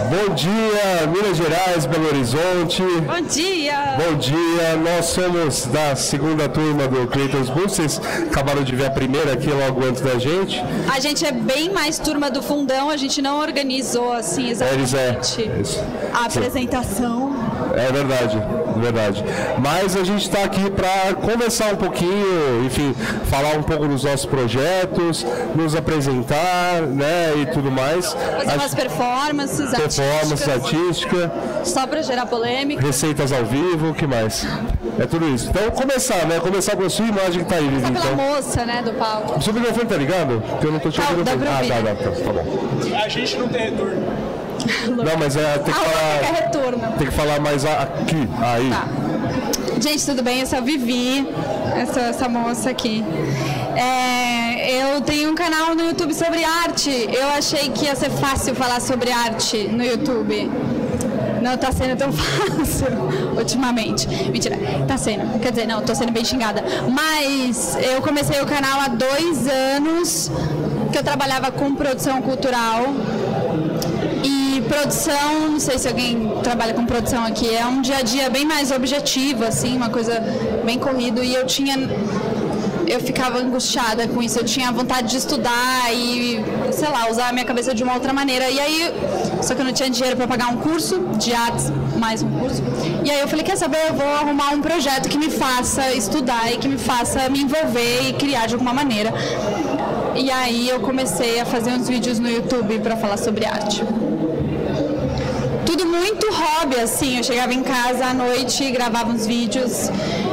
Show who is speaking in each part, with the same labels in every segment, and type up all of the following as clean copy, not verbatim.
Speaker 1: Bom dia, Minas Gerais, Belo Horizonte.
Speaker 2: Bom dia!
Speaker 1: Bom dia, nós somos da segunda turma do Creators Boost. Vocês acabaram de ver a primeira aqui logo antes da gente.
Speaker 2: A gente é bem mais turma do fundão, a gente não organizou assim exatamente a apresentação.
Speaker 1: É verdade, verdade. Mas a gente está aqui para conversar um pouquinho, enfim, falar um pouco dos nossos projetos, nos apresentar, né, e tudo mais.
Speaker 2: Fazer umas performances
Speaker 1: artística.
Speaker 2: Só para gerar polêmica.
Speaker 1: Receitas ao vivo, o que mais? É tudo isso. Então, começar, né? Começar com a sua imagem que tá aí, Vivi.
Speaker 2: Só pela
Speaker 1: então.
Speaker 2: moça, né, do palco.
Speaker 1: O seu microfone tá ligado? Porque eu não tô te ouvindo.
Speaker 2: Tá
Speaker 1: bom.
Speaker 3: A gente não tem retorno.
Speaker 1: Não, mas tem que falar.
Speaker 2: Retorno.
Speaker 1: Tem que falar mais aqui, aí.
Speaker 2: Tá. Gente, tudo bem? Eu sou a Vivi, essa moça aqui. Eu tenho um canal no YouTube sobre arte. Eu achei que ia ser fácil falar sobre arte no YouTube. Não tá sendo tão fácil ultimamente. Mentira, tá sendo. Quer dizer, não, tô sendo bem xingada. Mas eu comecei o canal há 2 anos, que eu trabalhava com produção cultural. E produção, não sei se alguém trabalha com produção aqui, é um dia a dia bem mais objetivo, assim, uma coisa bem corrido. E eu ficava angustiada com isso, eu tinha vontade de estudar e, sei lá, usar a minha cabeça de uma outra maneira. E aí, só que eu não tinha dinheiro para pagar um curso de artes, mais um curso. E aí eu falei, quer saber, eu vou arrumar um projeto que me faça estudar e que me faça me envolver e criar de alguma maneira. E aí eu comecei a fazer uns vídeos no YouTube para falar sobre arte. Tudo muito hobby, assim, eu chegava em casa à noite, gravava uns vídeos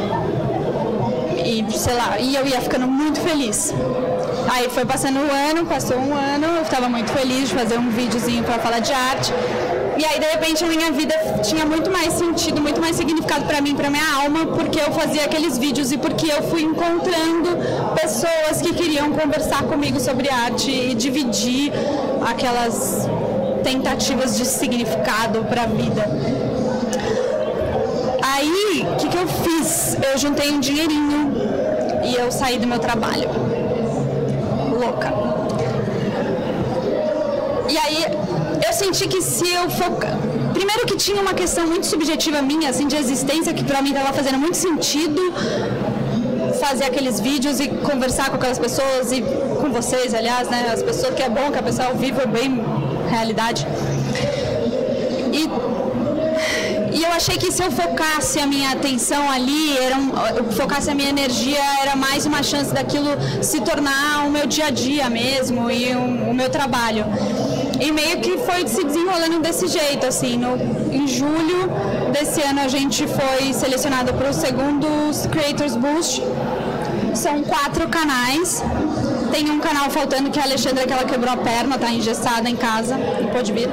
Speaker 2: e, sei lá, e eu ia ficando muito feliz. Aí foi passando passou um ano, eu estava muito feliz de fazer um videozinho para falar de arte. E aí, de repente, a minha vida tinha muito mais sentido, muito mais significado para mim, para minha alma, porque eu fazia aqueles vídeos e porque eu fui encontrando pessoas que queriam conversar comigo sobre arte e dividir aquelas tentativas de significado para a vida. Aí, o que eu fiz? Eu juntei um dinheirinho e eu saí do meu trabalho. Louca. E aí, eu senti que se eu focar... Primeiro que tinha uma questão muito subjetiva minha, assim, de existência, que pra mim estava fazendo muito sentido fazer aqueles vídeos e conversar com aquelas pessoas e com vocês, aliás, né, as pessoas, que é bom, que a pessoa ao vivo é bem realidade. E eu achei que se eu focasse a minha atenção ali, focasse a minha energia, era mais uma chance daquilo se tornar o meu dia a dia mesmo e o meu trabalho. E meio que foi se desenrolando desse jeito, assim. Em julho desse ano a gente foi selecionado para o segundo Creators Boost. São 4 canais. Tem um canal faltando, que é a Alexandra, que ela quebrou a perna, tá engessada em casa, não pôde vir.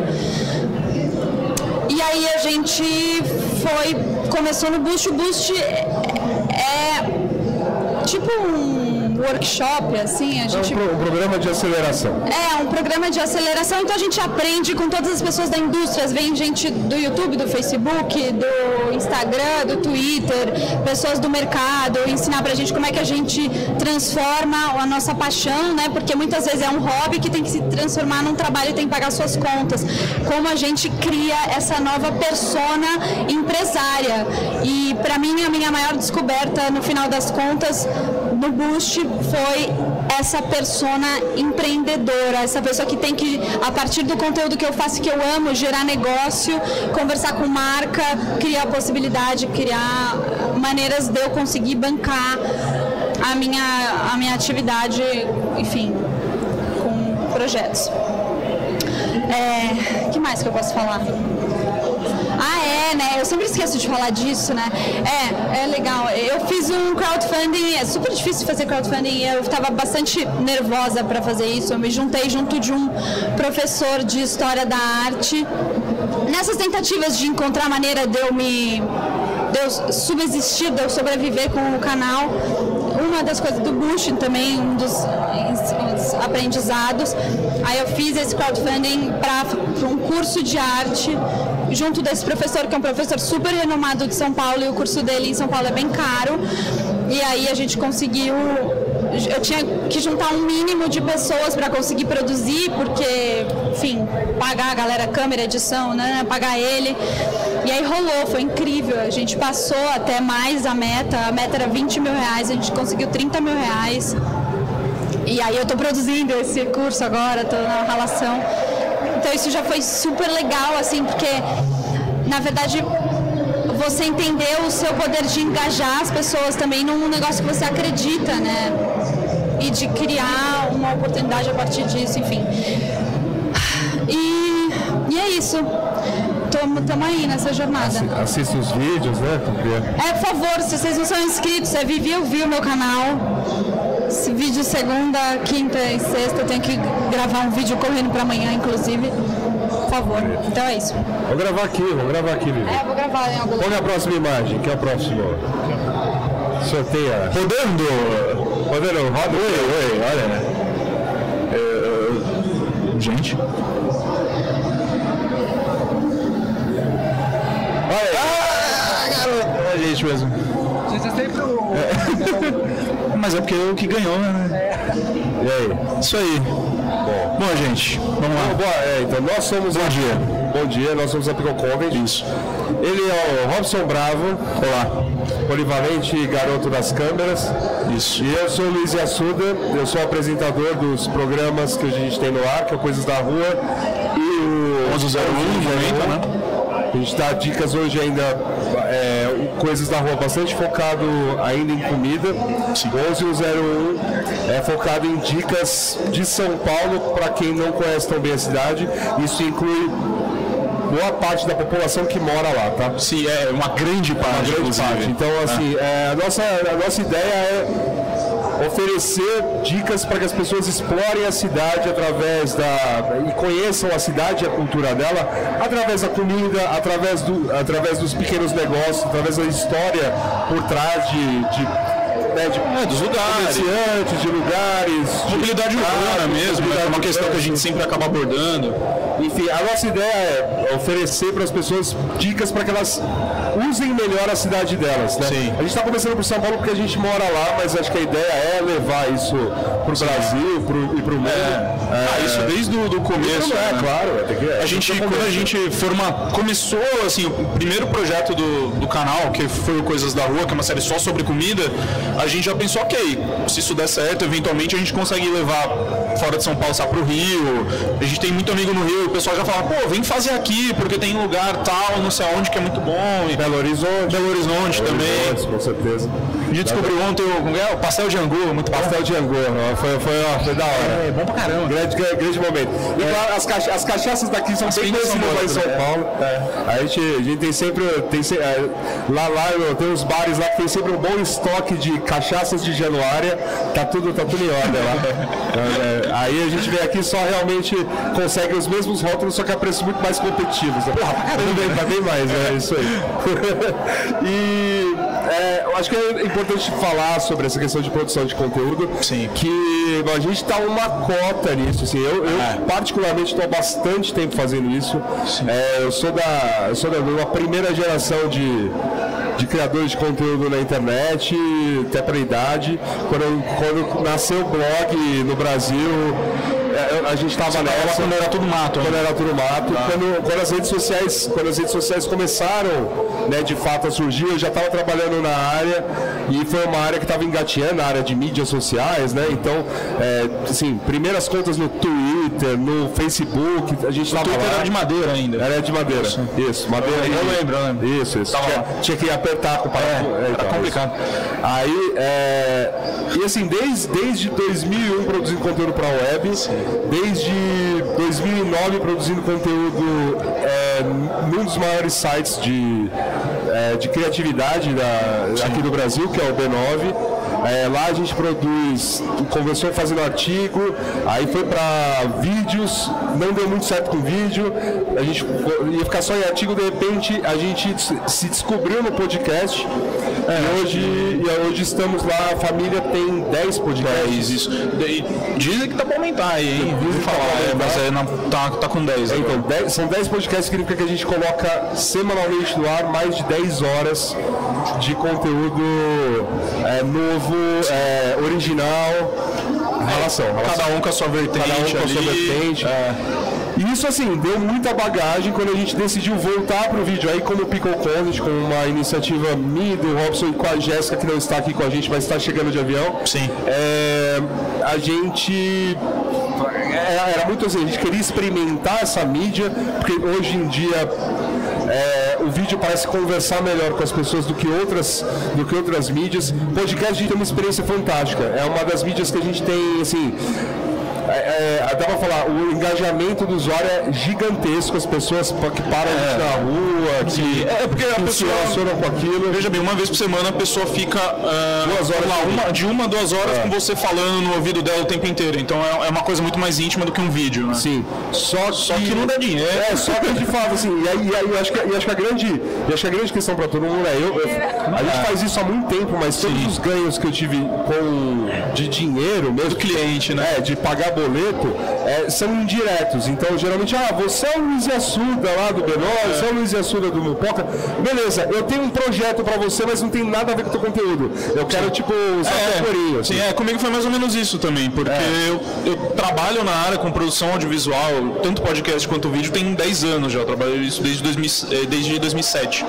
Speaker 2: E aí a gente começou no Boost. O Boost é tipo um workshop, assim, a gente...
Speaker 1: É um programa de aceleração.
Speaker 2: É, um programa de aceleração, então a gente aprende com todas as pessoas da indústria. Vem gente do YouTube, do Facebook, do Instagram, do Twitter, pessoas do mercado, ensinar pra gente como é que a gente transforma a nossa paixão, né? Porque muitas vezes é um hobby que tem que se transformar num trabalho e tem que pagar suas contas. Como a gente cria essa nova persona empresária. E pra mim, a minha maior descoberta, no final das contas, no Boost, foi essa persona empreendedora, essa pessoa que tem que, a partir do conteúdo que eu faço, que eu amo, gerar negócio, conversar com marca, criar possibilidade, criar maneiras de eu conseguir bancar a minha atividade, enfim, com projetos. O que mais que eu posso falar? Né? Eu sempre esqueço de falar disso, né? É legal. Eu fiz um crowdfunding, é super difícil fazer crowdfunding, eu estava bastante nervosa para fazer isso. Eu me juntei junto de um professor de História da Arte. Nessas tentativas de encontrar maneira de eu subsistir, de eu sobreviver com o canal, uma das coisas do Boost também, um dos aprendizados. Aí eu fiz esse crowdfunding para um curso de arte junto desse professor, que é um professor super renomado de São Paulo, e o curso dele em São Paulo é bem caro. E aí a gente conseguiu eu tinha que juntar um mínimo de pessoas para conseguir produzir, porque, enfim, pagar a galera, câmera, edição, né? Pagar ele. E aí rolou, foi incrível. A gente passou até mais a meta era 20 mil reais, a gente conseguiu 30 mil reais. E aí eu tô produzindo esse curso agora, tô na relação. Então isso já foi super legal, assim, porque, na verdade, você entendeu o seu poder de engajar as pessoas também num negócio que você acredita, né? E de criar uma oportunidade a partir disso, enfim. E é isso. Estamos aí nessa jornada.
Speaker 1: Assista os vídeos, né?
Speaker 2: Por favor, se vocês não são inscritos, Vivi, eu vi o meu canal. Esse vídeo segunda, quinta e sexta, eu tenho que gravar um vídeo correndo para amanhã, inclusive. Por favor. Então é isso.
Speaker 1: Vou gravar aqui, Vivi.
Speaker 2: Vou gravar em algum lugar.
Speaker 1: Põe a próxima imagem, que é a próxima. Sorteia. Rodando, roda. Oi, olha.
Speaker 4: Gente.
Speaker 1: Olha.
Speaker 4: Garoto. É a gente mesmo.
Speaker 3: Gente, é sempre o...
Speaker 4: Mas é porque eu que ganhou, né?
Speaker 1: E aí?
Speaker 4: Isso aí. Bom, gente, vamos lá.
Speaker 1: Então nós somos... Bom dia, nós somos a Pickle Convent.
Speaker 4: Isso.
Speaker 1: Ele é o Robson Bravo.
Speaker 4: Olá.
Speaker 1: Polivalente garoto das câmeras.
Speaker 4: Isso.
Speaker 1: E eu sou o Luiz Yassuda, eu sou apresentador dos programas que a gente tem no ar, que é o Coisas da Rua e o
Speaker 4: 1101, né?
Speaker 1: A gente dá dicas hoje ainda, Coisas da Rua, bastante focado ainda em comida. 1101 é focado em dicas de São Paulo, para quem não conhece tão bem a cidade. Isso inclui boa parte da população que mora lá, tá?
Speaker 4: Sim, é uma grande parte.
Speaker 1: Então, assim, a nossa ideia é oferecer dicas para que as pessoas explorem a cidade e conheçam a cidade e a cultura dela através da comida, através dos pequenos negócios, através da história por trás dos lugares, de lugares,
Speaker 4: mobilidade urbana mesmo, é uma questão que a gente sempre acaba abordando.
Speaker 1: Enfim, a nossa ideia é oferecer para as pessoas dicas para que elas usem melhor a cidade delas, né?
Speaker 4: Sim.
Speaker 1: A gente está começando por São Paulo porque a gente mora lá, mas acho que a ideia é levar isso para o Brasil e para o mundo.
Speaker 4: Isso desde o começo.
Speaker 1: Né? Claro.
Speaker 4: Quando a gente começou assim, o primeiro projeto do canal, que foi o Coisas da Rua, que é uma série só sobre comida, a gente já pensou, ok, se isso der certo, eventualmente a gente consegue levar fora de São Paulo, para o Rio. A gente tem muito amigo no Rio, o pessoal já fala, pô, vem fazer aqui, porque tem lugar tal, não sei aonde, que é muito bom. E
Speaker 1: Belo Horizonte também. Com certeza.
Speaker 4: A gente descobriu ontem o pastel de angu, muito bom.
Speaker 1: Pastel de angu, foi da hora.
Speaker 4: É bom pra caramba.
Speaker 1: Grande momento. E claro, as cachaças daqui são bem conhecidas lá em São Paulo. A gente tem sempre lá tem uns bares lá que tem sempre um bom estoque de cachaças de Januária. Tá tudo em ordem lá. Aí a gente vem aqui só realmente consegue os mesmos rótulos, só que a preços muito mais competitivos. Porra, pra caramba, tá bem mais, é isso aí. E eu acho que é importante falar sobre essa questão de produção de conteúdo.
Speaker 4: Sim.
Speaker 1: Que a gente está uma cota nisso. Assim, eu particularmente estou há bastante tempo fazendo isso. Eu sou da uma primeira geração de criadores de conteúdo na internet, até para a idade. Quando nasceu o blog no Brasil, a gente estava nessa.
Speaker 4: Quando era tudo mato.
Speaker 1: Quando as redes sociais começaram, né, de fato a surgir, eu já estava trabalhando na área e foi uma área que estava engateando, na área de mídias sociais, né? Então, assim, primeiras contas no Twitter, no Facebook, a gente estava lá.
Speaker 4: Era de madeira ainda.
Speaker 1: Era de madeira. Isso, madeira.
Speaker 4: Eu lembro.
Speaker 1: Isso. Tinha que apertar com o parafuso.
Speaker 4: Era complicado.
Speaker 1: Aí, e assim, desde 2001 produzindo conteúdo para a web, desde 2009 produzindo conteúdo num dos maiores sites de criatividade aqui do Brasil, que é o B9. Lá a gente começou fazendo artigo, aí foi para vídeos, não deu muito certo com vídeo, a gente ia ficar só em artigo, de repente a gente se descobriu no podcast, E hoje estamos lá, a família tem 10 podcasts.
Speaker 4: Isso. Dizem que tá pra aumentar aí, hein? Mas tá com 10.
Speaker 1: Então, são 10 podcasts, significa que a gente coloca semanalmente no ar mais de 10 horas de conteúdo novo, original, relação.
Speaker 4: Cada um com a sua vertente.
Speaker 1: E isso, assim, deu muita bagagem quando a gente decidiu voltar pro vídeo. Aí, como o Pickle Content, com uma iniciativa minha, do Robson e com a Jéssica, que não está aqui com a gente, mas está chegando de avião.
Speaker 4: Sim.
Speaker 1: A gente... Era muito assim, a gente queria experimentar essa mídia, porque hoje em dia o vídeo parece conversar melhor com as pessoas do que outras mídias. Podcast, a gente tem uma experiência fantástica. É uma das mídias que a gente tem, assim... dá pra falar, o engajamento do usuário é gigantesco, as pessoas que param a gente na rua,
Speaker 4: porque a pessoa
Speaker 1: se relacionam com aquilo.
Speaker 4: Veja bem, uma vez por semana a pessoa fica
Speaker 1: 2 horas
Speaker 4: de 1 a 2 horas com você falando no ouvido dela o tempo inteiro. Então é uma coisa muito mais íntima do que um vídeo, né?
Speaker 1: Sim. Só
Speaker 4: que não dá dinheiro.
Speaker 1: Só que de fato, assim, e aí eu acho que a grande questão para todo mundo a gente faz isso há muito tempo, mas todos os ganhos que eu tive de dinheiro mesmo,
Speaker 4: do cliente, né?
Speaker 1: De pagar boleto, são indiretos. Então, geralmente, você é o Luiz Assuda lá do B9, você é o Luiz Assuda do Mupoca. Beleza, eu tenho um projeto pra você, mas não tem nada a ver com o teu conteúdo. Eu quero, usar o corinho. Assim.
Speaker 4: Sim, comigo foi mais ou menos isso também, porque eu trabalho na área com produção audiovisual, tanto podcast quanto vídeo, tem 10 anos já. Eu trabalho isso desde 2007.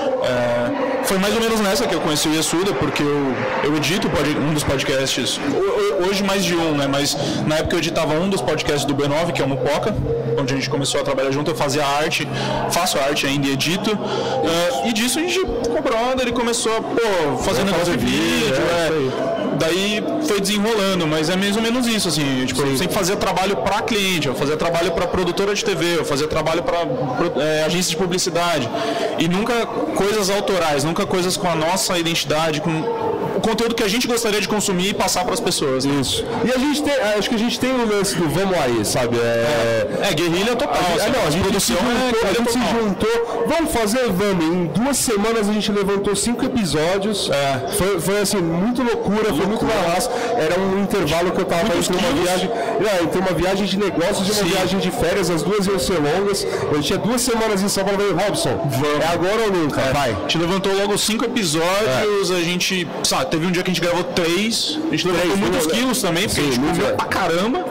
Speaker 4: Foi mais ou menos nessa que eu conheci o Yasuda, porque eu edito um dos podcasts, hoje mais de um, né? Mas na época eu editava um dos podcasts do B9, que é o Mupoca, onde a gente começou a trabalhar junto, eu fazia arte, faço arte ainda e edito, e disso a gente ficou brother, ele começou a fazer negócio de vídeo, daí foi desenrolando, mas é mais ou menos isso, assim, eu sempre fazia trabalho para cliente, eu fazia trabalho para produtora de TV, eu fazia trabalho para agência de publicidade, e nunca coisas autorais, nunca coisas com a nossa identidade, com o conteúdo que a gente gostaria de consumir e passar para as pessoas. Né?
Speaker 1: Isso. E a gente tem, acho que a gente tem o lance do vamos aí, sabe?
Speaker 4: Guerrilha total.
Speaker 1: A gente se juntou, vamos fazer, vamos. Em 2 semanas a gente levantou 5 episódios. Foi assim, muito loucura, foi muito na raça. Era um intervalo que eu tava entre uma viagem de negócios e uma viagem de férias, as duas iam ser longas. Eu tinha 2 semanas em São Paulo, Robson, é agora ou nunca? Vai.
Speaker 4: A gente levantou logo 5 episódios, a gente, teve um dia que a gente gravou 3, a gente levantou muitos quilos também, porque a gente comeu pra caramba.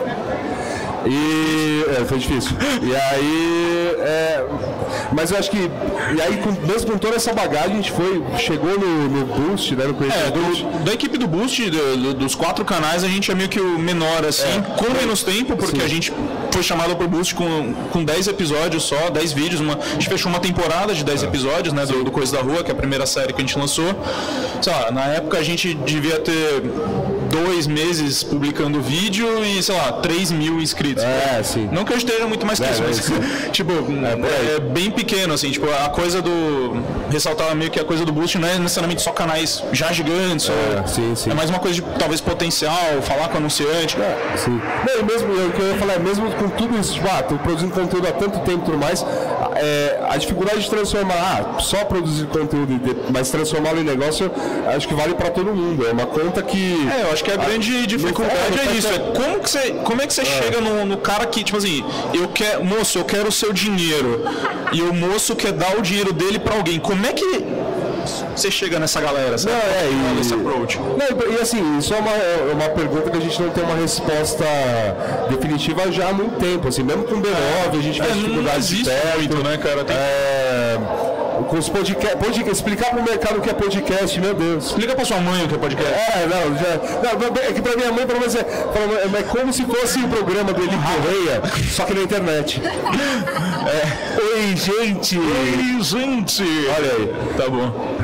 Speaker 1: E foi difícil. E aí, mas eu acho que, e aí mesmo com toda essa bagagem, a gente chegou no Boost, né?
Speaker 4: Da equipe do Boost, dos 4 canais, a gente é meio que o menor, assim, com menos tempo, porque a gente foi chamado pro Boost com 10 episódios só, 10 vídeos, a gente fechou uma temporada de 10 episódios, né, do Coisa da Rua, que é a primeira série que a gente lançou. Sei lá, na época a gente devia ter 2 meses publicando vídeo e, 3 mil inscritos.
Speaker 1: Sim.
Speaker 4: Não que eu esteja muito mais que isso, mas é bem pequeno, assim, a coisa do... Ressaltar meio que a coisa do Boost não é necessariamente só canais já gigantes, é mais uma coisa de, talvez, potencial, falar com o anunciante.
Speaker 1: Sim. Não, e mesmo, o que eu ia falar, mesmo com tudo isso, tô produzindo conteúdo há tanto tempo e tudo mais, a dificuldade de transformar, só produzir conteúdo, mas transformá-lo em negócio, acho que vale para todo mundo. É uma conta que...
Speaker 4: eu acho que a grande dificuldade é isso. Como é que você chega no cara que, moço, eu quero o seu dinheiro, e o moço quer dar o dinheiro dele para alguém. Como é que você chega nessa galera? Sabe? Nesse approach.
Speaker 1: E assim, isso é uma pergunta que a gente não tem uma resposta definitiva já há muito tempo. Assim, mesmo com o B9, a gente faz dificuldades de perto,
Speaker 4: muito, né, cara?
Speaker 1: Com os podcasts, explicar para o mercado o que é podcast, meu Deus.
Speaker 4: Explica para sua mãe o que é podcast.
Speaker 1: É que para minha mãe, é como se fosse um programa do Eli Correia, só que na internet. Oi, gente! Olha aí.
Speaker 4: Tá bom.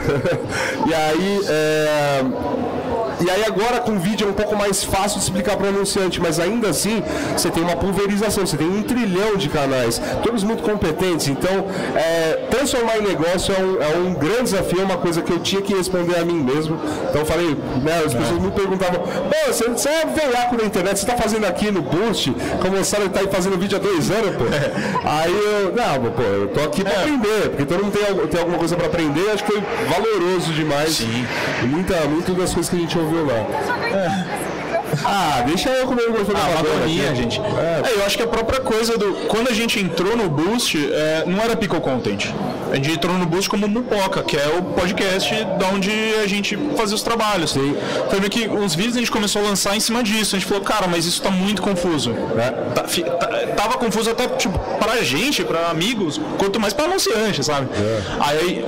Speaker 1: E aí agora com o vídeo é um pouco mais fácil de explicar para o anunciante, mas ainda assim você tem uma pulverização, você tem 1 trilhão de canais, todos muito competentes, então transformar em negócio é um grande desafio, é uma coisa que eu tinha que responder a mim mesmo. Então eu falei, as pessoas me perguntavam, Pô, você é velhaco na internet, você tá fazendo aqui no Boost, como o Sérgio tá aí fazendo vídeo há 2 anos, pô. Aí eu tô aqui pra aprender, porque todo mundo tem alguma coisa pra aprender, acho que foi valoroso demais. Sim. E muitas das coisas que a gente ouviu lá. Deixa eu comer o microfone.
Speaker 4: Madoninha, gente. Eu acho que a própria coisa quando a gente entrou no Boost, não era Pico Content. A gente entrou no Boost como Mupoca, que é o podcast de onde a gente fazia os trabalhos. Sim. Foi meio que os vídeos a gente começou a lançar em cima disso. A gente falou, cara, mas isso tá muito confuso. Tava confuso até, tipo, pra gente, pra amigos, quanto mais pra anunciante, sabe? Aí,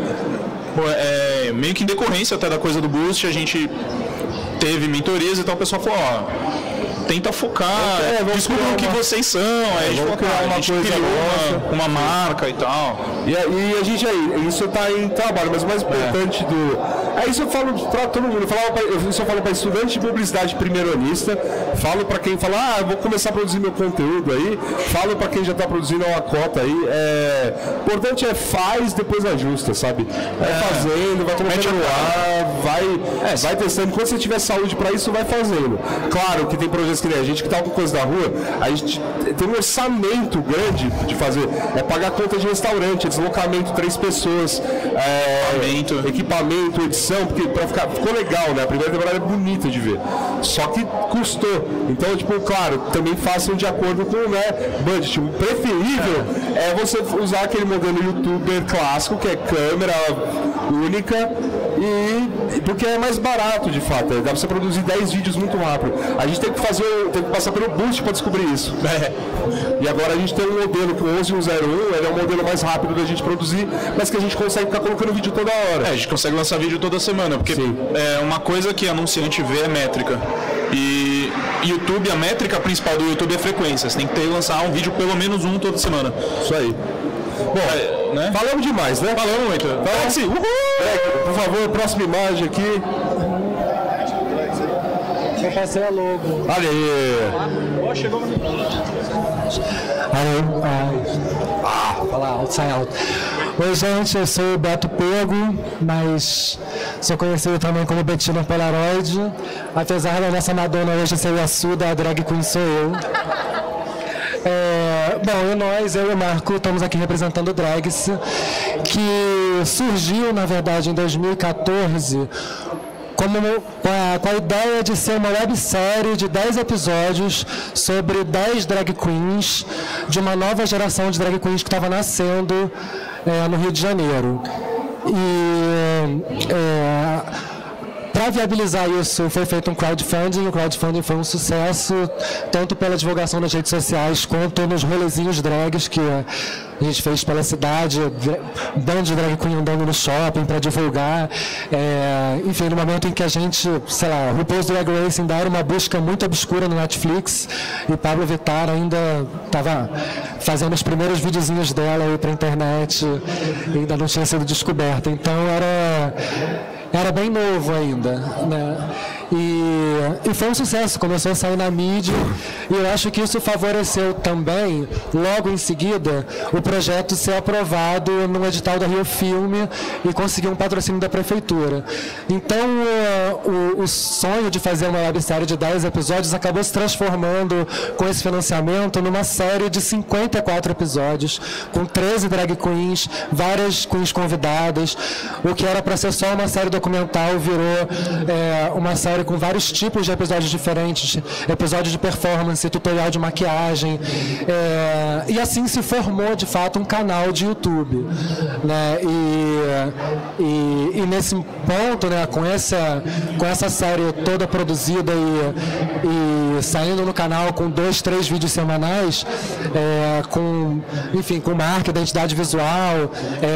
Speaker 4: meio que em decorrência até da coisa do Boost, a gente teve mentorias e tal, o pessoal falou, tenta focar, descubra o que vocês são, aí a gente criar uma coisa, uma marca e tal.
Speaker 1: E a gente isso está em trabalho, mas o mais importante isso eu falo para todo mundo, isso eu falo para estudante de publicidade primeironista, falo para quem fala, eu vou começar a produzir meu conteúdo aí, falo para quem já está produzindo uma cota aí, o importante faz, depois ajusta, sabe? Fazendo, vai colocando no ar, vai testando, quando você tiver saúde para isso, vai fazendo. Claro que tem projetos que nem a gente que tá com coisa da rua, a gente tem um orçamento grande de fazer, pagar conta de restaurante, deslocamento, 3 pessoas, equipamento, edição, porque ficou legal, né? A primeira temporada é bonita de ver, só que custou. Então, claro, também façam de acordo com o budget. O preferível é você usar aquele modelo youtuber clássico, que é câmera única, porque é mais barato de fato, dá pra você produzir 10 vídeos muito rápido. A gente tem que passar pelo Boost para descobrir isso. E agora a gente tem um modelo que o 11101, ele é o modelo mais rápido da gente produzir, mas que a gente consegue ficar colocando vídeo toda hora.
Speaker 4: A gente consegue lançar vídeo toda semana, porque uma coisa que anunciante vê é métrica. E YouTube, a métrica principal do YouTube é frequência. Você tem que lançar um vídeo, pelo menos um toda semana.
Speaker 1: Isso aí. Bom, né? Falamos demais, né?
Speaker 4: Falamos muito.
Speaker 1: Por favor, próxima imagem aqui.
Speaker 5: Eu passei a logo.
Speaker 1: Olha aí.
Speaker 3: Chegou.
Speaker 5: Fala alto, sai alto. Oi, gente, eu sou o Beto Pego, mas sou conhecido também como Betina Polaroid. Apesar da nossa Madonna hoje ser a Suda, a drag queen sou eu. Eu e o Marco, estamos aqui representando o Drags, que surgiu, na verdade, em 2014, com a ideia de ser uma websérie de 10 episódios sobre 10 drag queens, de uma nova geração de drag queens que estava nascendo no Rio de Janeiro. Para viabilizar isso, foi feito um crowdfunding. O crowdfunding foi um sucesso, tanto pela divulgação nas redes sociais, quanto nos rolezinhos drags que a gente fez pela cidade, bando de drag queen andando no shopping para divulgar. Enfim, no momento em que a gente, o RuPaul's Drag Race ainda era uma busca muito obscura no Netflix, e Pablo Vittar ainda estava fazendo os primeiros videozinhos dela aí para a internet, e ainda não tinha sido descoberta. Então era bem novo ainda, né? E foi um sucesso, começou a sair na mídia, e eu acho que isso favoreceu também, logo em seguida, o projeto ser aprovado no edital da Rio Filme e conseguir um patrocínio da prefeitura. Então, o sonho de fazer uma websérie de 10 episódios acabou se transformando, com esse financiamento, numa série de 54 episódios, com 13 drag queens, várias queens convidadas. O que era para ser só uma série documental virou uma série com vários tipos de episódios diferentes, episódio de performance, tutorial de maquiagem, e assim se formou de fato um canal de YouTube, né? E nesse ponto, né, com essa série toda produzida e saindo no canal com 2, 3 vídeos semanais, com marca, identidade visual,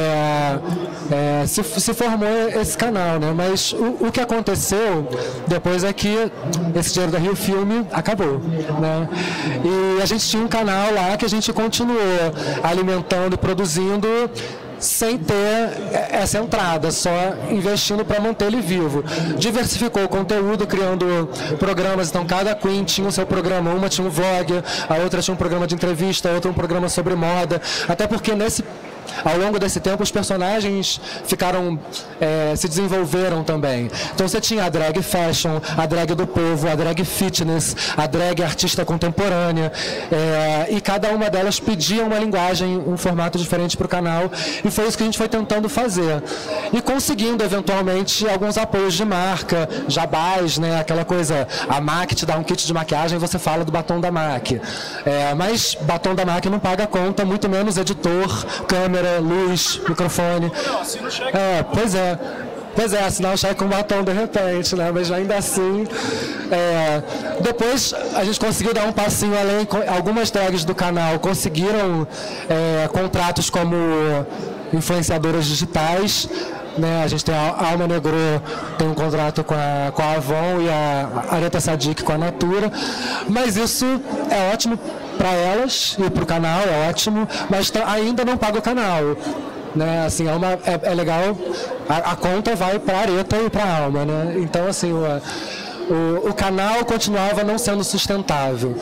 Speaker 5: se formou esse canal, né? Mas o que aconteceu depois é que esse dinheiro da Rio Filme acabou, né? E a gente tinha um canal lá que a gente continuou alimentando e produzindo sem ter essa entrada, só investindo para manter ele vivo. Diversificou o conteúdo, criando programas, então cada queen tinha o seu programa, uma tinha um vlog, a outra tinha um programa de entrevista, a outra um programa sobre moda, até porque nesse ao longo desse tempo, os personagens se desenvolveram também. Então você tinha a drag fashion, a drag do povo, a drag fitness, a drag artista contemporânea, e cada uma delas pedia uma linguagem, um formato diferente para o canal, e foi isso que a gente foi tentando fazer. E conseguindo, eventualmente, alguns apoios de marca, jabás, né, aquela coisa, a MAC te dá um kit de maquiagem, você fala do batom da MAC. Mas batom da MAC não paga a conta, muito menos editor, câmera, luz, microfone. Pois é, assinar o cheque com batom de repente, né? Mas ainda assim, depois a gente conseguiu dar um passinho além, algumas drags do canal conseguiram contratos como influenciadoras digitais, né? A gente tem a Alma Negro, tem um contrato com a Avon e a Aretha Sadiq com a Natura, mas isso é ótimo para elas e para o canal, é ótimo, mas ainda não paga o canal. Né, assim, é legal, a conta vai para a Aretha e para a Alma, né? Então, assim, o canal continuava não sendo sustentável.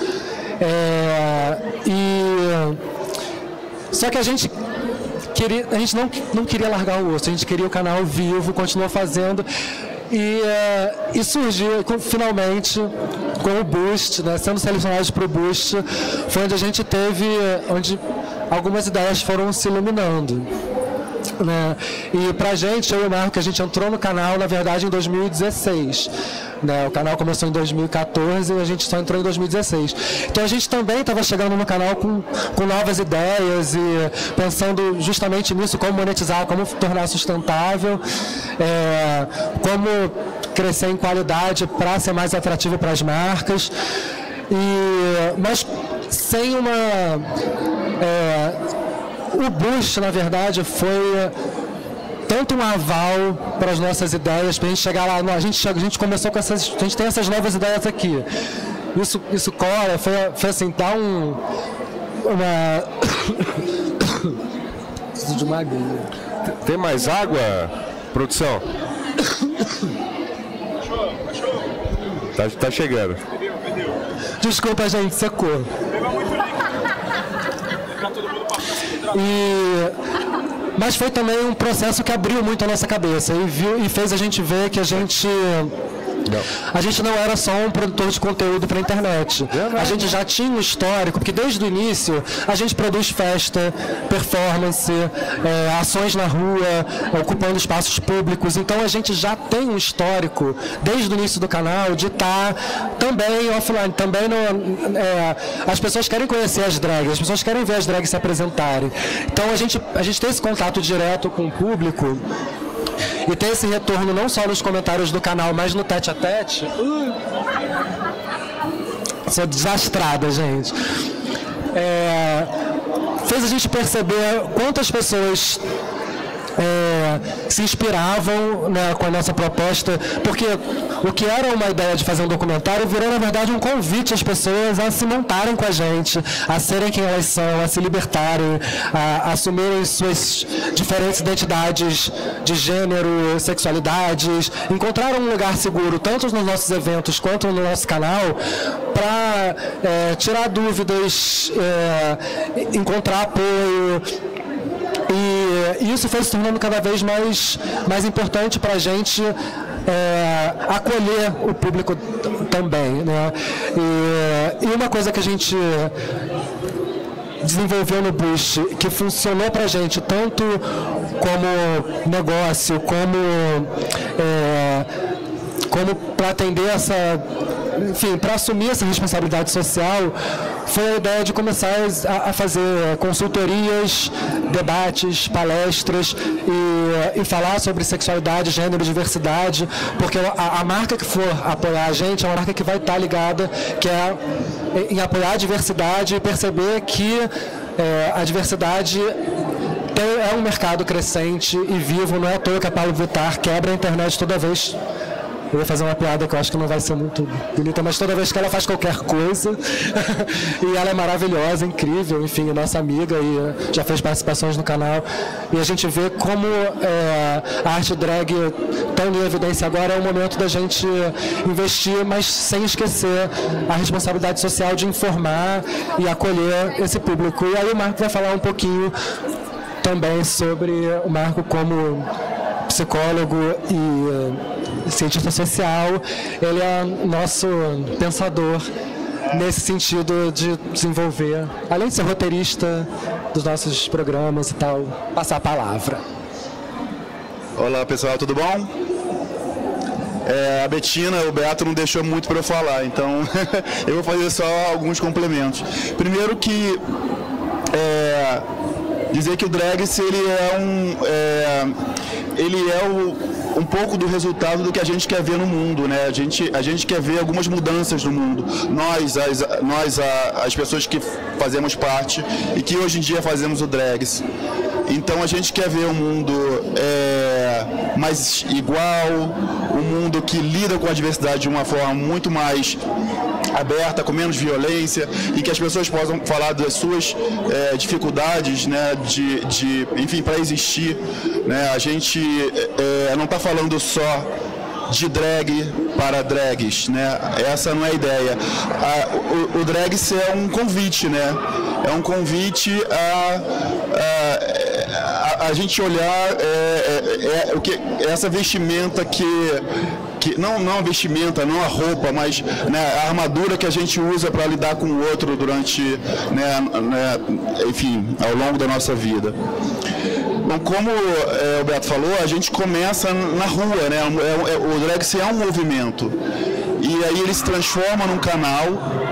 Speaker 5: Só que a gente não queria largar o osso, a gente queria o canal vivo, continuou fazendo. E surgiu, finalmente, com o Boost, né, sendo selecionados para o Boost, foi onde a gente onde algumas ideias foram se iluminando. Né? E pra gente, eu e o Marco, a gente entrou no canal, na verdade, em 2016. Né? O canal começou em 2014 e a gente só entrou em 2016. Então a gente também estava chegando no canal com novas ideias e pensando justamente nisso, como monetizar, como tornar sustentável, como crescer em qualidade para ser mais atrativo para as marcas. Mas sem o Boost, na verdade, foi tanto um aval para as nossas ideias, para a gente chegar lá. A gente começou com a gente tem essas novas ideias aqui. Isso cola, foi assim, dá preciso de uma aguinha.
Speaker 1: Tem mais água, produção? Tá chegando.
Speaker 5: Desculpa, gente, secou. Mas foi também um processo que abriu muito a nossa cabeça e fez a gente ver que a gente não era só um produtor de conteúdo para a internet. A gente já tinha um histórico, porque desde o início a gente produz festa, performance, ações na rua, ocupando espaços públicos. Então a gente já tem um histórico, desde o início do canal, de estar também offline. Também as pessoas querem conhecer as drags, as pessoas querem ver as drags se apresentarem. Então a gente tem esse contato direto com o público. E ter esse retorno não só nos comentários do canal, mas no tete-a-tete. Sou desastrada, gente. Fez a gente perceber quantas pessoas se inspiravam, né, com a nossa proposta, porque o que era uma ideia de fazer um documentário virou, na verdade, um convite às pessoas a se montarem com a gente, a serem quem elas são, a se libertarem, a assumirem suas diferentes identidades de gênero, sexualidades, encontrar um lugar seguro, tanto nos nossos eventos quanto no nosso canal, para tirar dúvidas, encontrar apoio. E isso foi se tornando cada vez mais importante para a gente acolher o público também. Né? E uma coisa que a gente desenvolveu no Boost, que funcionou para a gente tanto como negócio, como para atender para assumir essa responsabilidade social, foi a ideia de começar a fazer consultorias, debates, palestras e falar sobre sexualidade, gênero, diversidade, porque a marca que for apoiar a gente é uma marca que vai estar ligada, que é em apoiar a diversidade e perceber que a diversidade é um mercado crescente e vivo. Não é à toa que a Pablo Vittar quebra a internet toda vez. Eu ia fazer uma piada que eu acho que não vai ser muito bonita, mas toda vez que ela faz qualquer coisa, e ela é maravilhosa, incrível, enfim, nossa amiga, e já fez participações no canal, e a gente vê como a arte drag tão em evidência agora. É o momento da gente investir, mas sem esquecer a responsabilidade social de informar e acolher esse público. E aí o Marco vai falar um pouquinho também sobre o Marco como psicólogo e cientista social. Ele é nosso pensador nesse sentido de desenvolver, além de ser roteirista dos nossos programas e tal, passar a palavra.
Speaker 6: Olá pessoal, tudo bom? A Betina, o Beato não deixou muito para eu falar, então eu vou fazer só alguns complementos. Primeiro que dizer que o Drags ele é um pouco do resultado do que a gente quer ver no mundo, né? A gente quer ver algumas mudanças no mundo. Nós, as pessoas que fazemos parte e que hoje em dia fazemos o Drags. Então a gente quer ver um mundo mais igual, um mundo que lida com a diversidade de uma forma muito mais aberta, com menos violência, e que as pessoas possam falar das suas dificuldades, né, enfim, para existir, né? A gente não está falando só de drag para drags, né? Essa não é a ideia. O Drags é um convite, né? É um convite a gente olhar essa vestimenta que não a vestimenta, não a roupa, mas, né, a armadura que a gente usa para lidar com o outro durante, enfim, ao longo da nossa vida. Bom, como o Beto falou, a gente começa na rua, né? O Drags é um movimento. E aí ele se transforma num canal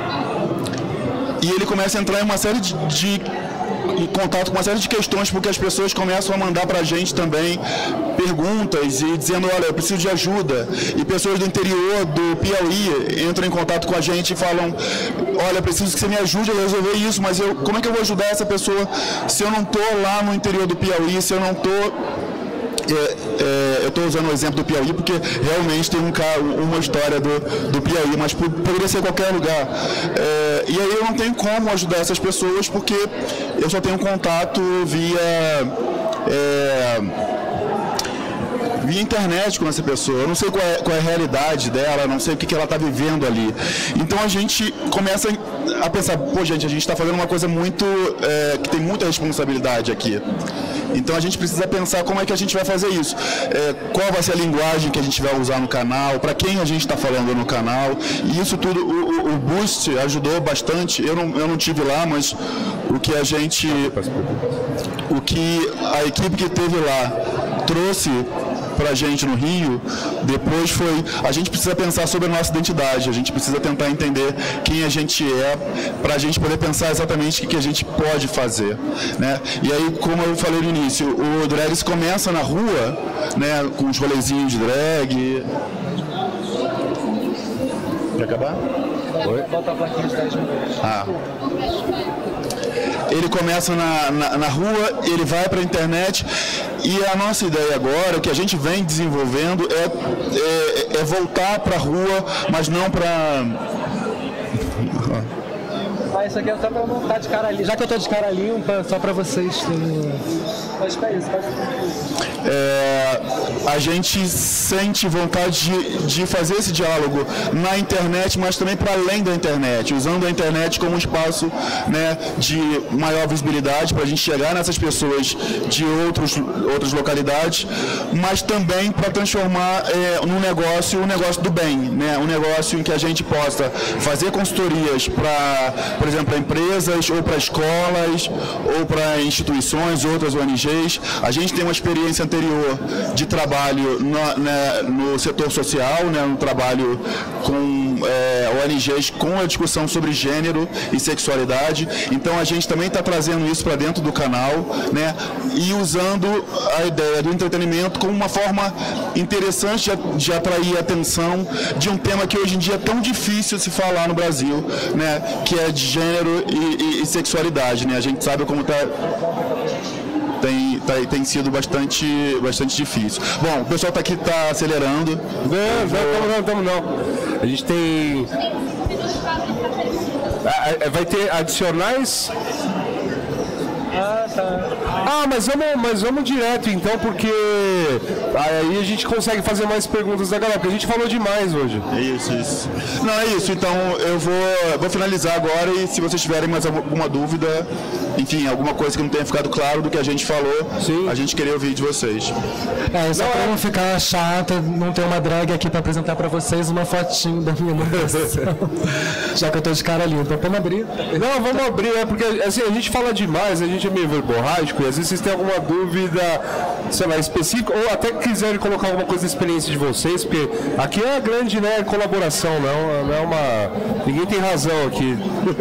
Speaker 6: e ele começa a entrar em uma série em contato com uma série de questões, porque as pessoas começam a mandar para a gente também perguntas e dizendo, olha, eu preciso de ajuda. E pessoas do interior do Piauí entram em contato com a gente e falam, olha, eu preciso que você me ajude a resolver isso, mas como é que eu vou ajudar essa pessoa se eu não estou lá no interior do Piauí, se eu não estou... eu estou usando o exemplo do Piauí porque realmente tem uma história do Piauí, mas poderia ser qualquer lugar. E aí eu não tenho como ajudar essas pessoas porque eu só tenho contato via internet com essa pessoa. Eu não sei qual é a realidade dela, não sei o que ela está vivendo ali. Então a gente começa a pensar, pô, gente, a gente está fazendo uma coisa muito que tem muita responsabilidade aqui. Então a gente precisa pensar como é que a gente vai fazer isso. Qual vai ser a linguagem que a gente vai usar no canal, para quem a gente está falando no canal. E isso tudo, o Boost ajudou bastante. Eu não tive lá, mas o que a equipe que teve lá trouxe para a gente no Rio, depois foi, a gente precisa pensar sobre a nossa identidade, a gente precisa tentar entender quem a gente é, para a gente poder pensar exatamente o que a gente pode fazer, né? E aí, como eu falei no início, o Drags começa na rua, né, com os rolezinhos de drag. Quer acabar? Oi? Bota a plaquinha de 10 minutos. Ele começa na rua, ele vai para a internet, e a nossa ideia agora, o que a gente vem desenvolvendo é voltar para a rua, mas não para...
Speaker 5: Isso aqui é só para montar de cara limpa. Já que eu estou de cara limpa, só para vocês terem... Mas é isso,
Speaker 6: a gente sente vontade de fazer esse diálogo na internet, mas também para além da internet, usando a internet como um espaço, né, de maior visibilidade para a gente chegar nessas pessoas de outras localidades, mas também para transformar num negócio, um negócio do bem, né, um negócio em que a gente possa fazer consultorias para, por exemplo, para empresas ou para escolas ou para instituições, outras ONGs. A gente tem uma experiência anterior de trabalho no setor social, né, no trabalho com ONGs com a discussão sobre gênero e sexualidade. Então a gente também está trazendo isso para dentro do canal, né, e usando a ideia do entretenimento como uma forma interessante de atrair a atenção de um tema que hoje em dia é tão difícil de se falar no Brasil, né, que é de gênero e sexualidade, né? A gente sabe como tem sido bastante difícil. Bom, o pessoal está aqui, está acelerando.
Speaker 1: Não. A gente tem... Vai ter adicionais?
Speaker 5: Tá.
Speaker 1: Ah, mas vamos direto então, porque aí a gente consegue fazer mais perguntas da galera, porque a gente falou demais hoje.
Speaker 6: Isso. Não, é isso. Então eu vou finalizar agora e se vocês tiverem mais alguma dúvida, enfim, alguma coisa que não tenha ficado claro do que a gente falou, sim, a gente queria ouvir de vocês.
Speaker 5: Só pra não ficar chata, não ter uma drag aqui pra apresentar pra vocês uma fotinho da minha iluminação. Já que eu tô de cara limpa. Vamos abrir?
Speaker 1: Não, vamos abrir, porque assim, a gente fala demais, a gente é meio verborrágico, e às vezes vocês têm alguma dúvida, sei lá, específica, ou até quiserem colocar alguma coisa da experiência de vocês, porque aqui é a grande, né, colaboração, não é uma... Ninguém tem razão aqui.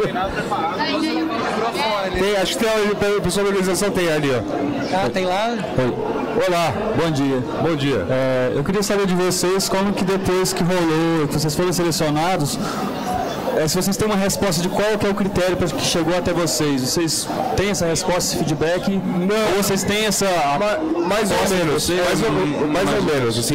Speaker 1: Tem, acho que tem o pessoal da organização tem ali, ó.
Speaker 5: Tem lá?
Speaker 1: Olá, bom dia. Bom dia.
Speaker 7: Eu queria saber de vocês como que depois que rolou, que vocês foram selecionados, se vocês têm uma resposta de qual que é o critério para que chegou até vocês. Vocês têm essa resposta, esse feedback? Não. Ou vocês têm essa...
Speaker 1: Mais ou menos. Mais ou menos. Assim,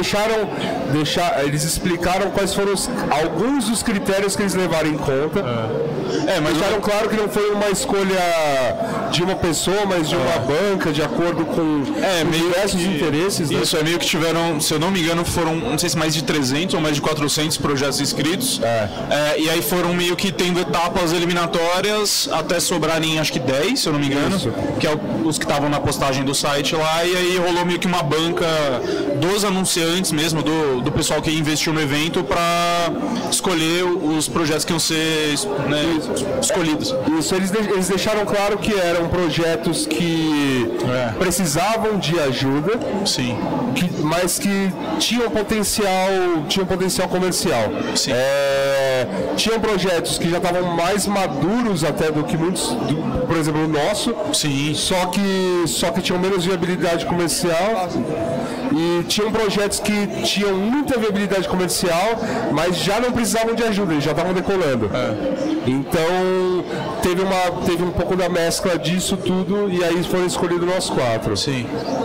Speaker 1: eles explicaram quais foram alguns dos critérios que eles levaram em conta. Mas deixaram claro que não foi uma escolha de uma pessoa, mas de uma banca, de acordo com diversos interesses.
Speaker 4: Isso,
Speaker 1: né?
Speaker 4: é meio que tiveram, se eu não me engano, foram, não sei se mais de 300 ou mais de 400 projetos inscritos. E aí foram meio que tendo etapas eliminatórias até sobrarem, acho que 10, se eu não me engano, que é os que estavam na postagem do site lá, e aí rolou meio que uma banca dos anunciantes mesmo, do pessoal que investiu no evento, para escolher os projetos que iam ser, né, escolhidos.
Speaker 1: Isso, eles deixaram claro que eram projetos que precisavam de ajuda,
Speaker 4: sim,
Speaker 1: mas que tinham potencial comercial.
Speaker 4: Sim.
Speaker 1: Tinham projetos que já estavam mais maduros até do que muitos, por exemplo, o nosso,
Speaker 4: sim,
Speaker 1: só que tinham menos viabilidade comercial, e tinham projetos que tinham muita viabilidade comercial, mas já não precisavam de ajuda, eles já estavam decolando. Então teve um pouco da mescla disso tudo, e aí foram escolhidos nós 4.
Speaker 4: Sim.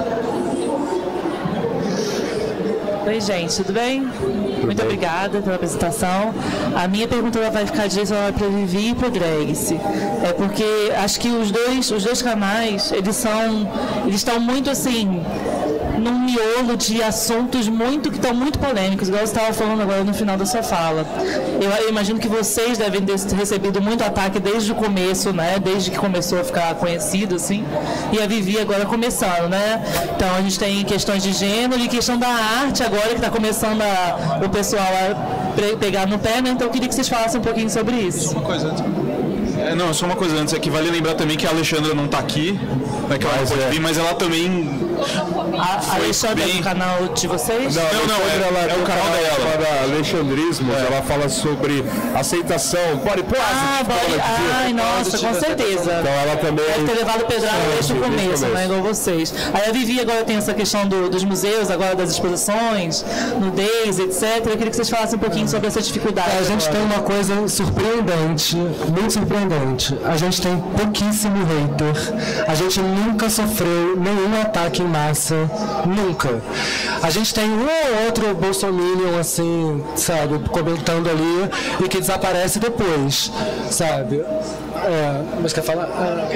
Speaker 8: Oi, gente, tudo bem? Muito obrigada pela apresentação. A minha pergunta vai ficar direcionada para a Vivi e para o Dragse. Porque acho que os dois canais, eles estão muito assim, num miolo de assuntos que estão muito polêmicos, igual você estava falando agora no final da sua fala. Eu imagino que vocês devem ter recebido muito ataque desde o começo, né? Desde que começou a ficar conhecido, assim. E a Vivi agora começando, né? Então a gente tem questões de gênero e questão da arte agora, que está começando o pessoal a pegar no pé, né? Então eu queria que vocês falassem um pouquinho sobre isso.
Speaker 4: Uma coisa antes. Só uma coisa antes, é que vale lembrar também que a Alexandra não está aqui, né, que ela não pode vir, mas ela também...
Speaker 8: A Alexandra é do canal de vocês?
Speaker 1: Não, é o canal dela. Da Alexandrismos, ela fala sobre aceitação, body positive.
Speaker 8: Ai, nossa, com certeza.
Speaker 1: Então ela também...
Speaker 8: Deve ter levado pedrada desde o começo, né, igual vocês. Aí a Vivi agora tem essa questão dos museus, agora das exposições, nudez, etc. Eu queria que vocês falassem um pouquinho sobre essa dificuldade.
Speaker 5: A gente tem uma coisa surpreendente, muito surpreendente. A gente tem pouquíssimo hater. A gente nunca sofreu nenhum ataque em massa, nunca. A gente tem um ou outro bolsominion, assim, sabe, comentando ali e que desaparece depois, sabe? Mas quer falar?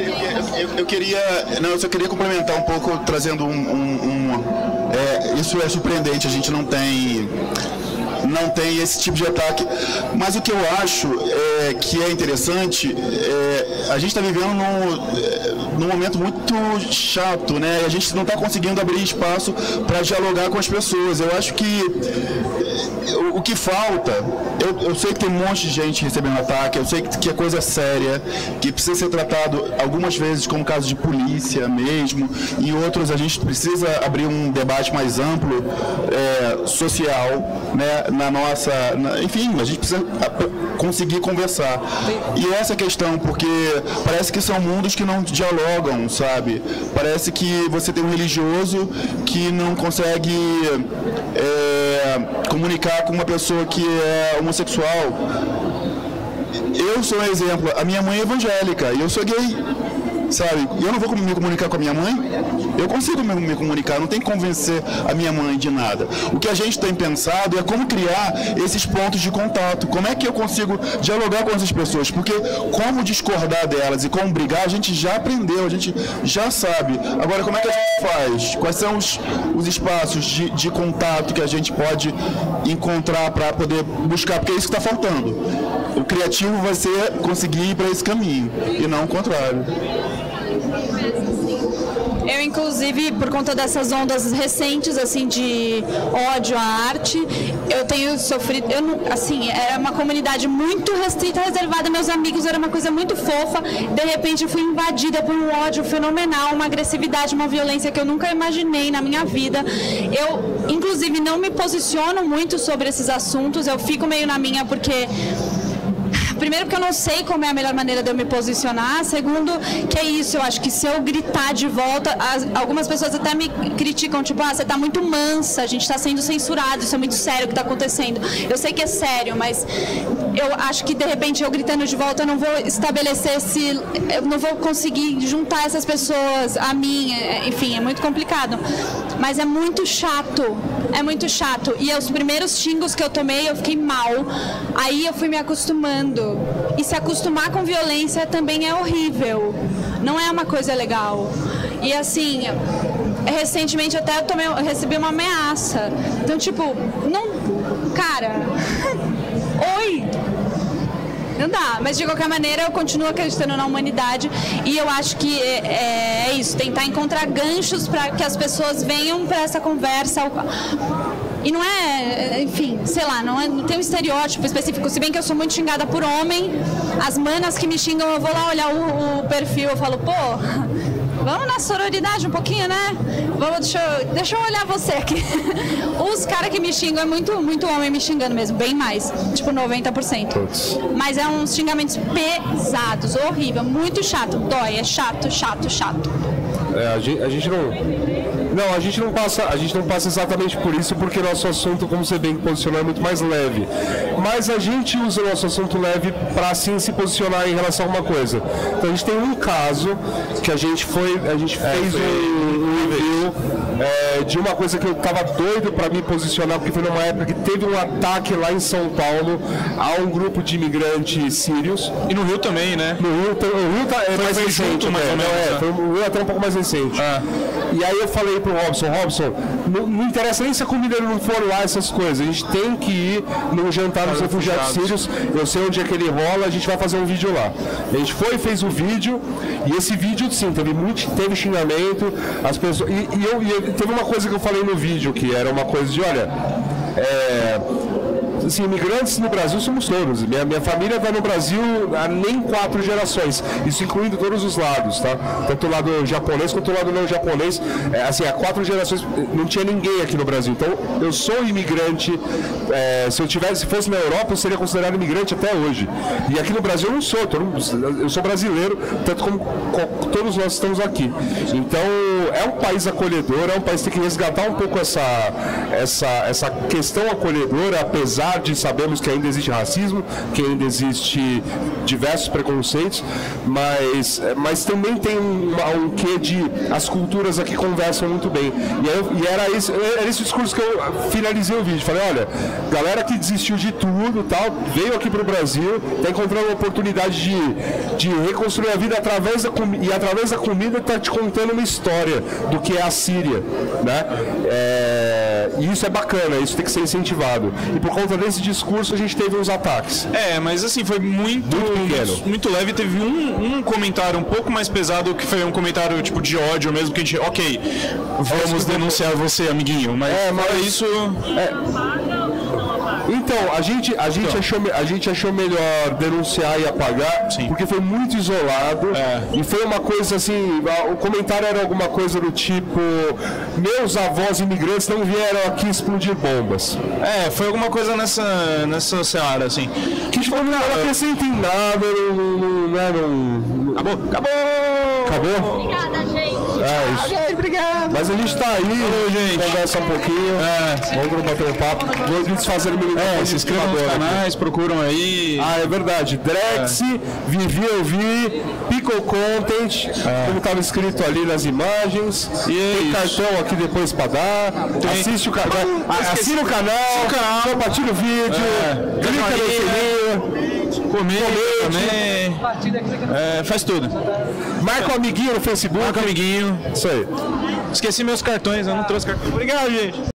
Speaker 6: Eu só queria complementar um pouco, trazendo isso é surpreendente, a gente não tem esse tipo de ataque, mas o que eu acho que é interessante, a gente está vivendo num momento muito chato, né? A gente não está conseguindo abrir espaço para dialogar com as pessoas. Eu acho que o que falta, eu sei que tem um monte de gente recebendo ataque, eu sei que é coisa séria, que precisa ser tratado algumas vezes como caso de polícia mesmo, e outros a gente precisa abrir um debate mais amplo, social, né? Enfim, a gente precisa conseguir conversar. E essa questão, porque parece que são mundos que não dialogam, sabe? Parece que você tem um religioso que não consegue comunicar com uma pessoa que é homossexual. Eu sou um exemplo. A minha mãe é evangélica e eu sou gay. sabe? Eu não vou me comunicar com a minha mãe, eu consigo me comunicar, não tem que convencer a minha mãe de nada. O que a gente tem pensado é como criar esses pontos de contato, como é que eu consigo dialogar com essas pessoas, porque como discordar delas e como brigar, a gente já aprendeu, a gente já sabe. Agora, como é que a gente faz? Quais são os espaços de contato que a gente pode encontrar para poder buscar? Porque é isso que está faltando. O criativo vai ser conseguir ir para esse caminho, e não o contrário.
Speaker 2: Eu, inclusive, por conta dessas ondas recentes, assim, de ódio à arte, eu tenho sofrido, assim, era uma comunidade muito restrita, reservada, meus amigos, era uma coisa muito fofa, de repente eu fui invadida por um ódio fenomenal, uma agressividade, uma violência que eu nunca imaginei na minha vida. Eu, inclusive, não me posiciono muito sobre esses assuntos, eu fico meio na minha, porque... Primeiro, porque eu não sei como é a melhor maneira de eu me posicionar. Segundo, que é isso, eu acho que se eu gritar de volta, algumas pessoas até me criticam, tipo, você tá muito mansa, a gente tá sendo censurado, isso é muito sério o que tá acontecendo. Eu sei que é sério, mas eu acho que de repente eu gritando de volta, eu não vou estabelecer eu não vou conseguir juntar essas pessoas a mim, enfim, é muito complicado. Mas é muito chato, E os primeiros xingos que eu tomei, eu fiquei mal, aí eu fui me acostumando. E se acostumar com violência também é horrível, não é uma coisa legal. E assim, recentemente até eu recebi uma ameaça. Então, tipo, não... Cara... Oi! Não dá, mas de qualquer maneira eu continuo acreditando na humanidade e eu acho que é isso, tentar encontrar ganchos para que as pessoas venham para essa conversa. E não é, enfim, sei lá, não tem um estereótipo específico, se bem que eu sou muito xingada por homem, as manas que me xingam, eu vou lá olhar o perfil, eu falo, pô, vamos na sororidade um pouquinho, né? Deixa eu olhar você aqui. Os caras que me xingam é muito homem me xingando mesmo, bem mais, tipo 90%. Mas é uns xingamentos pesados, horrível, muito chato, dói, é chato.
Speaker 1: A gente não passa exatamente por isso, porque nosso assunto, como você bem posicionou, é muito mais leve. Mas a gente usa o nosso assunto leve para assim se posicionar em relação a uma coisa. Então a gente tem um caso que a gente fez um review de uma coisa que eu tava doido para me posicionar, porque foi numa época que teve um ataque lá em São Paulo a um grupo de imigrantes sírios.
Speaker 4: E no Rio também, né?
Speaker 1: No Rio é mais recente,
Speaker 4: mais ou menos.
Speaker 1: Foi o Rio até um pouco mais recente. E aí eu falei pro Robson, não interessa nem se a comida não for lá, essas coisas. A gente tem que ir no jantar dos refugiados sírios. Eu sei onde é que ele rola, a gente vai fazer um vídeo lá. A gente foi e fez o vídeo, e esse vídeo, sim, teve xingamento, as pessoas. E teve uma coisa que eu falei no vídeo, que era uma coisa de, olha, assim, imigrantes no Brasil somos todos. Minha família está no Brasil há nem 4 gerações, isso incluindo todos os lados, tá? Tanto o lado japonês quanto o lado não japonês. Assim, há 4 gerações não tinha ninguém aqui no Brasil. Então, eu sou imigrante. Se fosse na Europa, eu seria considerado imigrante até hoje. E aqui no Brasil eu não sou. Eu sou brasileiro, tanto como todos nós estamos aqui. Então, é um país acolhedor, é um país que tem que resgatar um pouco essa questão acolhedora, apesar de sabemos que ainda existe racismo, que ainda existe diversos preconceitos, mas também tem um quê de as culturas aqui conversam muito bem. E era esse discurso que eu finalizei o vídeo. Falei, olha, galera que desistiu de tudo, tal, veio aqui para o Brasil, está encontrando uma oportunidade de reconstruir a vida através da comida está te contando uma história do que é a Síria, né? E isso é bacana, isso tem que ser incentivado. E por conta desse discurso a gente teve uns ataques.
Speaker 4: Mas assim, foi muito leve. Teve um comentário um pouco mais pesado, que foi um comentário tipo de ódio mesmo, que a gente, ok, vamos denunciar você, amiguinho, mas isso...
Speaker 1: Então, a gente achou melhor denunciar e apagar, sim, porque foi muito isolado, e foi uma coisa assim, o comentário era alguma coisa do tipo, meus avós imigrantes não vieram aqui explodir bombas.
Speaker 4: Foi alguma coisa nessa seara, assim.
Speaker 1: Que tipo, não acrescenta em nada, Acabou?
Speaker 2: Obrigada, gente.
Speaker 1: isso.
Speaker 2: Obrigado.
Speaker 1: Mas a gente tá aí,
Speaker 4: gente.
Speaker 1: Conversa um pouquinho. Vamos bater um papo. Vou desfazer o meu
Speaker 4: Se inscrevam nos canais, procuram aí.
Speaker 1: Ah, é verdade. Drex, Vivi Eu Vi, Pickle Content, como estava escrito ali nas imagens.
Speaker 4: E
Speaker 1: tem cartão aqui depois para dar. Assiste o canal. Assina o canal. Compartilha o vídeo. Clica no sininho.
Speaker 4: Comente também. Faz tudo.
Speaker 1: Marca o amiguinho no Facebook.
Speaker 4: Marca o amiguinho.
Speaker 1: Isso aí.
Speaker 4: Esqueci meus cartões, eu não trouxe cartão. Obrigado, gente.